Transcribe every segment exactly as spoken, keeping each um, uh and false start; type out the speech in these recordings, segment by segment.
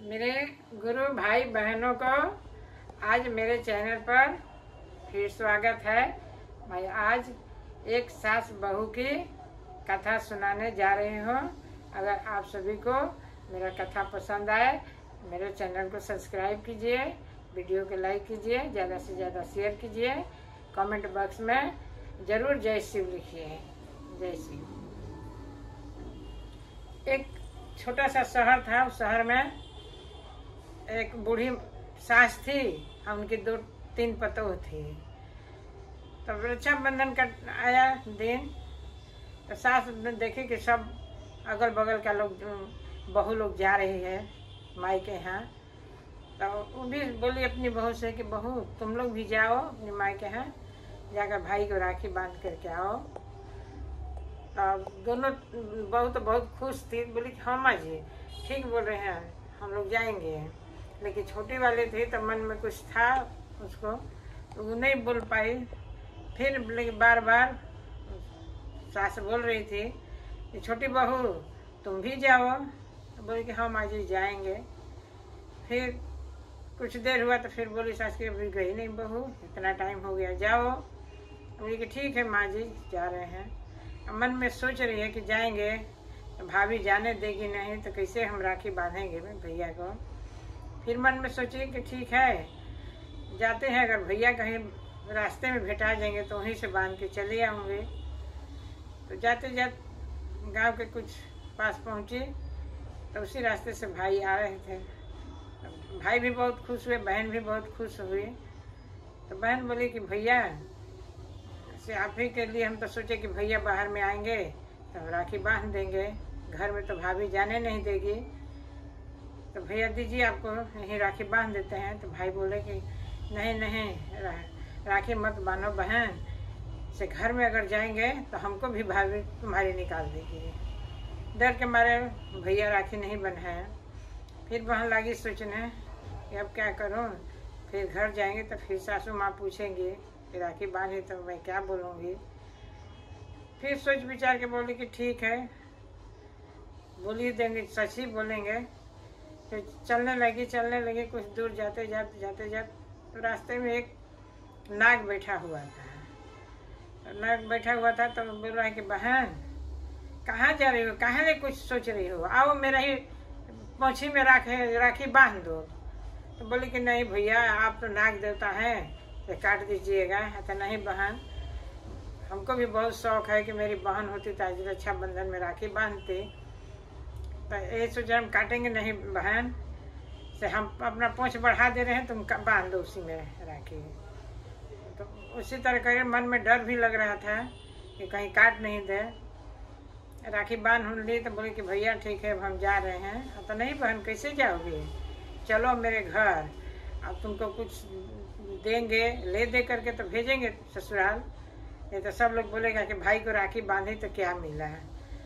मेरे गुरु भाई बहनों को आज मेरे चैनल पर फिर स्वागत है। मैं आज एक सास बहू की कथा सुनाने जा रही हूँ। अगर आप सभी को मेरा कथा पसंद आए मेरे चैनल को सब्सक्राइब कीजिए, वीडियो को लाइक कीजिए, ज़्यादा से ज़्यादा शेयर कीजिए, कमेंट बॉक्स में ज़रूर जय शिव लिखिए। जय शिव। एक छोटा सा शहर था। उस शहर में एक बूढ़ी सास थी और उनकी दो तीन पतोह थी। तो रक्षाबंधन का आया दिन तो सास ने देखी कि सब अगल बगल का लोग बहू लोग जा रही है माई के यहाँ। तो वो भी बोली अपनी बहू से कि बहू तुम लोग भी जाओ अपनी माई के यहाँ, जाकर भाई को राखी बांध करके आओ। तो दोनों बहू तो बहुत खुश थी, बोली कि हाँ माँ जी ठीक बोल रहे हैं, हम लोग जाएंगे। लेकिन छोटी वाली थी तो मन में कुछ था उसको, तो वो नहीं बोल पाई। फिर लेकिन बार बार सास बोल रही थी कि छोटी बहू तुम भी जाओ। तो बोली कि हाँ माँ जी जाएंगे। फिर कुछ देर हुआ तो फिर बोली सास की अभी गई नहीं बहू, इतना टाइम हो गया, जाओ। बोली कि ठीक है माँ जी जा रहे हैं। मन में सोच रही है कि जाएंगे तो भाभी जाने देगी नहीं तो कैसे हम राखी बांधेंगे भैया को। फिर मन में सोची कि ठीक है जाते हैं, अगर भैया कहीं रास्ते में भेटा जाएंगे तो वहीं से बांध के चले आऊँगे। तो जाते जाते गांव के कुछ पास पहुँची तो उसी रास्ते से भाई आ रहे थे। तो भाई भी बहुत खुश हुए, बहन भी बहुत खुश हुई। तो बहन बोली कि भैया से आप ही के लिए हम तो सोचे कि भैया बाहर में आएंगे तो राखी बांध देंगे, घर में तो भाभी जाने नहीं देगी, तो भैया दीजिए आपको यहीं राखी बांध देते हैं। तो भाई बोले कि नहीं नहीं रा, राखी मत बांधो बहन, से घर में अगर जाएंगे तो हमको भी भाभी तुम्हारी निकाल देगी। डर के मारे भैया राखी नहीं बंधाए। फिर बहन लगी सोचने कि अब क्या करूं। फिर घर जाएंगे तो फिर सासू माँ पूछेंगी कि राखी बांधी तो मैं क्या बोलूँगी। फिर सोच विचार के बोली कि ठीक है बोली देंगे, सच ही बोलेंगे। फिर चलने लगी चलने लगी कुछ दूर जाते जाते जाते जाते तो रास्ते में एक नाग बैठा हुआ था। तो नाग बैठा हुआ था तो बोल रहा है कि बहन कहाँ जा रही हो, कहाँ ले कुछ सोच रही हो, आओ मेरा ही पोछी में राखे राखी बांध दो। तो बोली कि नहीं भैया आप तो नाग देवता हैं तो काट दीजिएगा। तो नहीं बहन हमको भी बहुत शौक है कि मेरी बहन होती तो आज रक्षाबंधन में राखी बांधती। तो ये सोचा हम काटेंगे नहीं बहन, से हम अपना पूँछ बढ़ा दे रहे हैं, तुम बांध दो उसी में राखी। तो उसी तरह करे मन में डर भी लग रहा था कि कहीं काट नहीं दे। राखी बांध हम ली तो बोले कि भैया ठीक है अब हम जा रहे हैं। तो नहीं बहन कैसे जाओगे, चलो मेरे घर, अब तुमको कुछ देंगे, ले दे करके तो भेजेंगे ससुराल, नहीं तो सब लोग बोलेगा कि भाई को राखी बांधी तो क्या मिला है।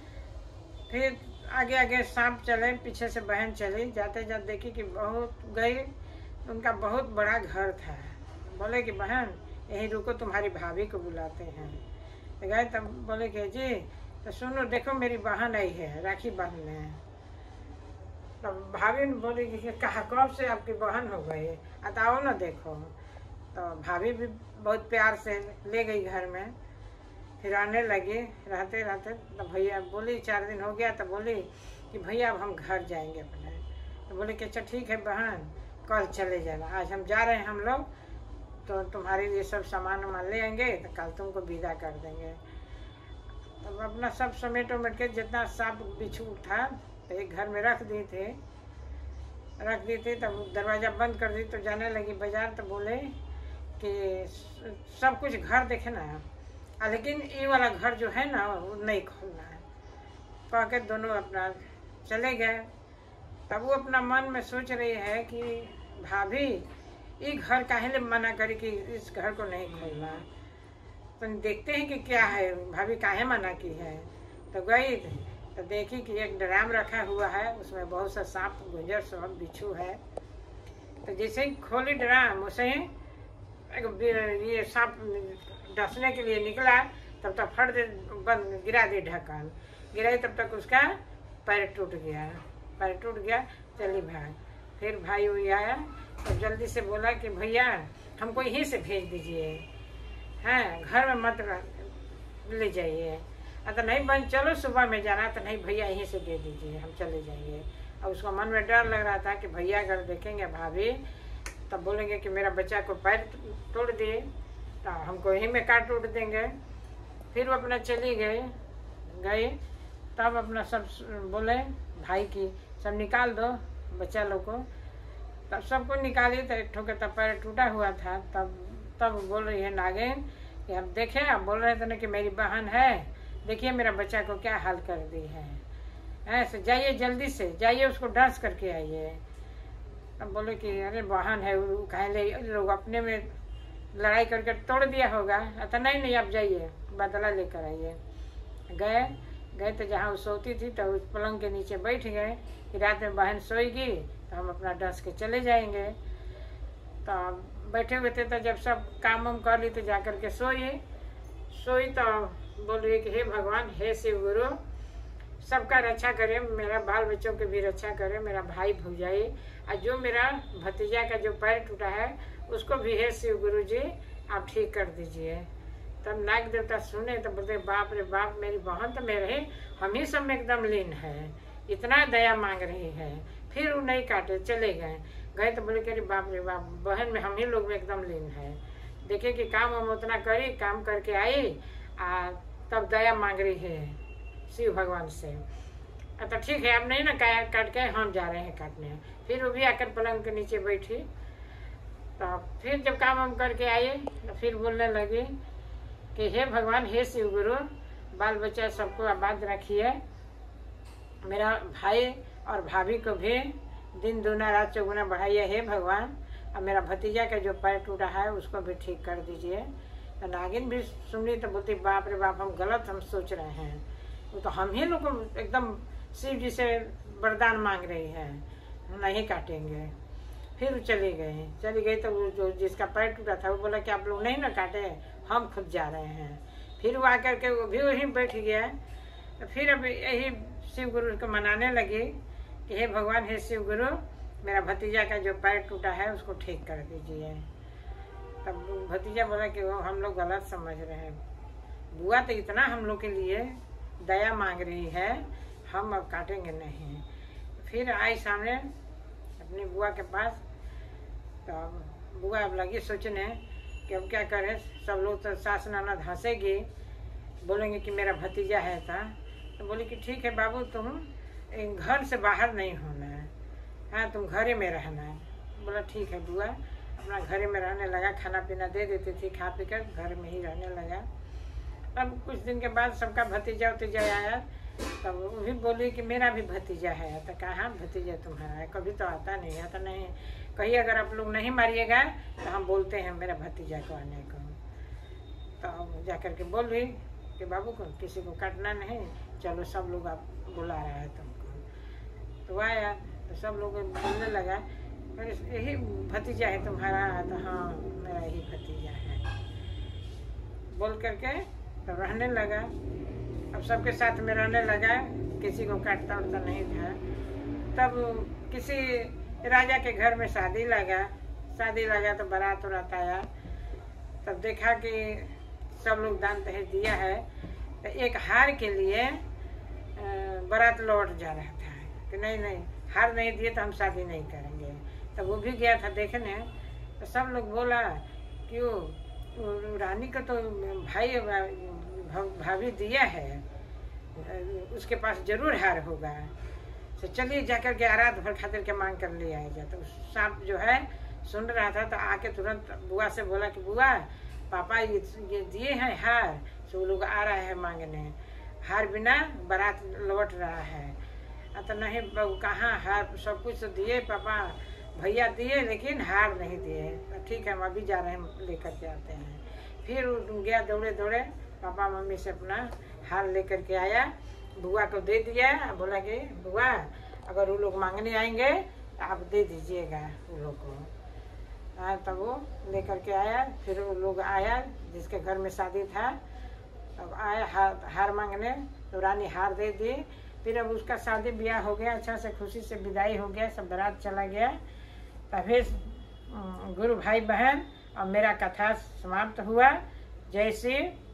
फिर आगे आगे सांप चले, पीछे से बहन चली। जाते जाते देखी कि बहुत गई, उनका बहुत बड़ा घर था। बोले कि बहन यहीं रुको तुम्हारी भाभी को बुलाते हैं। तो गए तब बोले कि जी तो सुनो देखो मेरी बहन आई है राखी बांधने। तो भाभी ने बोली कि कहा कब से आपकी बहन हो गई, बताओ ना देखो। तो भाभी भी बहुत प्यार से ले गई घर में। फिर आने लगी, रहते रहते तो भैया बोली चार दिन हो गया तो बोली कि भैया अब हम घर जाएंगे अपने। तो बोले कि अच्छा ठीक है बहन कल चले जाना, आज हम जा रहे हैं हम लोग, तो तुम्हारे लिए सब सामान वामान ले आएंगे तो कल तुमको विदा कर देंगे। तब तो अपना सब समेट उमेट के जितना सांप बिच्छू था तो एक घर में रख दी थी रख दी थी तब दरवाज़ा बंद कर दी। तो जाने लगी बाजार तो बोले कि सब कुछ घर देखे ना, लेकिन ये वाला घर जो है ना वो नहीं खोलना है। कह के दोनों अपना चले गए। तब वो अपना मन में सोच रही है कि भाभी ये घर काहे ले मना करी कि इस घर को नहीं खोलना है, तो देखते हैं कि क्या है, भाभी काहे मना की है। तो गई तो देखी कि एक ड्राम रखा हुआ है, उसमें बहुत सा सांप गुंजर सब बिच्छू है। तो जैसे ही खोली ड्राम वैसे ही ये सांप डसने के लिए निकला, तब तक फट दे बंद गिरा दी ढक्कन, गिराई तब तक उसका पैर टूट गया पैर टूट गया चली भाग। फिर भाई वही आया तो जल्दी से बोला कि भैया हमको यहीं से भेज दीजिए, हैं घर में मत ले जाइए। तो नहीं बन चलो सुबह में जाना, तो नहीं भैया यहीं से दे दीजिए, हम चले जाएंगे। और उसको मन में डर लग रहा था कि भैया अगर देखेंगे भाभी तब बोलेंगे कि मेरा बच्चा को पैर तोड़ दिए, तो हमको यहीं में काट उठ देंगे। फिर वो अपना चली गए गए तब अपना सब बोले भाई की सब निकाल दो बच्चा लोग को। तब सबको निकाली तो एक ठो के तब पैर टूटा हुआ था। तब तब बोल रही है नागिन कि हम देखें, आप बोल रहे थे ना कि मेरी बहन है, देखिए मेरा बच्चा को क्या हाल कर दी है, ऐसे जाइए जल्दी से जाइए उसको डांस करके आइए। तब बोले कि अरे बहन है कहे लोग अपने में लड़ाई करके तोड़ दिया होगा। तो नहीं नहीं आप जाइए बदला लेकर आइए। गए गए तो जहाँ वो सोती थी तो उस पलंग के नीचे बैठ गए कि रात में बहन सोएगी तो हम अपना डांस के चले जाएंगे। तो बैठे हुए थे तो जब सब काम वाम कर ली तो जा कर के सोई सोई तो बोल रही कि हे भगवान हे शिव गुरु सबका रक्षा करे, मेरा बाल बच्चों की भी रक्षा करे, मेरा भाई भौजाई और जो मेरा भतीजा का जो पैर टूटा है उसको भी हे शिव गुरु जी आप ठीक कर दीजिए। तब नाग देवता सुने तो बोलते बाप रे बाप मेरी बहन तो मेरे हम ही सब में एकदम लीन है, इतना दया मांग रही है। फिर वो नहीं काटे चले गए गए तो बोले कि बाप रे बाप बहन में हम ही लोग में एकदम लीन है। देखे कि काम हम उतना करी काम करके आई आ तब दया मांग रही है शिव भगवान से। तो ठीक है अब नहीं ना काट के हम जा रहे हैं काटने। फिर वो भी आकर पलंग के नीचे बैठी। तो फिर जब काम हम करके आए तो फिर बोलने लगी कि हे भगवान हे शिव गुरु बाल बच्चा सबको आबाद रखिए, मेरा भाई और भाभी को भी दिन दूना रात चौगुना बढ़ाइए हे भगवान, और मेरा भतीजा का जो पैर टूटा है उसको भी ठीक कर दीजिए। तो नागिन भी सुनी तो बोलती बाप रे बाप हम गलत हम सोच रहे हैं, वो तो हम ही लोग एकदम शिव जी से वरदान मांग रही है नहीं काटेंगे। फिर चली गई चली गई तो वो जो जिसका पैर टूटा था वो बोला कि आप लोग नहीं ना काटे हम खुद जा रहे हैं। फिर वो आकर के वो भी वहीं बैठ गया। तो फिर अब यही शिव गुरु को मनाने लगी कि हे भगवान हे शिव गुरु मेरा भतीजा का जो पैर टूटा है उसको ठीक कर दीजिए। तब भतीजा बोला कि वो हम लोग गलत समझ रहे हैं, बुआ तो इतना हम लोग के लिए दया मांग रही है, हम अब काटेंगे नहीं। फिर आई सामने अपनी बुआ के पास। तो बुआ अब लगी सोचने कि अब क्या करें, सब लोग तो सास ननद हंसेगी बोलेंगे कि मेरा भतीजा है था। तो बोली कि ठीक है बाबू तुम घर से बाहर नहीं होना है, हाँ तुम घरे में रहना है। बोला ठीक है बुआ। अपना घरे में रहने लगा, खाना पीना दे देती थी, खा पी कर घर में ही रहने लगा। अब कुछ दिन के बाद सबका भतीजा उतीजा आया तब वो भी बोली कि मेरा भी भतीजा है। तो कहा भतीजा तुम्हारा है, कभी तो आता नहीं है। तो नहीं कहीं अगर आप लोग नहीं मारिएगा तो हम बोलते हैं मेरा भतीजा को आने को। तो जा कर के बोल रही कि बाबू को किसी को काटना नहीं, चलो सब लोग आप बुला रहा है तुमको। तो आया तो सब लोग बोलने लगा यही भतीजा है तुम्हारा। तो हाँ मेरा यही भतीजा है बोल करके तो रहने लगा। अब सबके साथ में रहने लगा, किसी को काटता उड़ता नहीं था। तब किसी राजा के घर में शादी लगा शादी लगा तो बारात उरात आया। तब देखा कि सब लोग दान दहेज दिया है। तो एक हार के लिए बारात लौट जा रहा था कि नहीं नहीं हार नहीं दिए तो हम शादी नहीं करेंगे। तो वो भी गया था देखने। तो सब लोग बोला कि वो रानी का तो भाई भाभी दिया है, उसके पास जरूर हार होगा। तो चलिए जाकर के आराध भर खातिर के मांग कर ले आया जाए। तो सांप जो है सुन रहा था तो आके तुरंत बुआ से बोला कि बुआ पापा ये ये दिए हैं हार। तो वो लोग आ रहा है मांगने, हार बिना बारात लौट रहा है। तो नहीं बहू कहाँ हार, सब कुछ तो दिए पापा भैया दिए लेकिन हार नहीं दिए। तो ठीक है हम अभी जा रहे हैं लेकर के आते हैं। फिर गया दौड़े दौड़े पापा मम्मी से अपना हार लेकर के आया, बुआ को दे दिया। बोला कि बुआ अगर वो लोग मांगने आएंगे तो आप दे दीजिएगा वो लोग को। हाँ तब वो लेकर के आया। फिर वो लोग आया जिसके घर में शादी था, तब आया हार, हार मांगने। तो रानी हार दे दी। फिर अब उसका शादी ब्याह हो गया, अच्छा से खुशी से विदाई हो गया, सब बारात चला गया। तब फिर गुरु भाई बहन और मेरा कथा समाप्त हुआ। जय श्री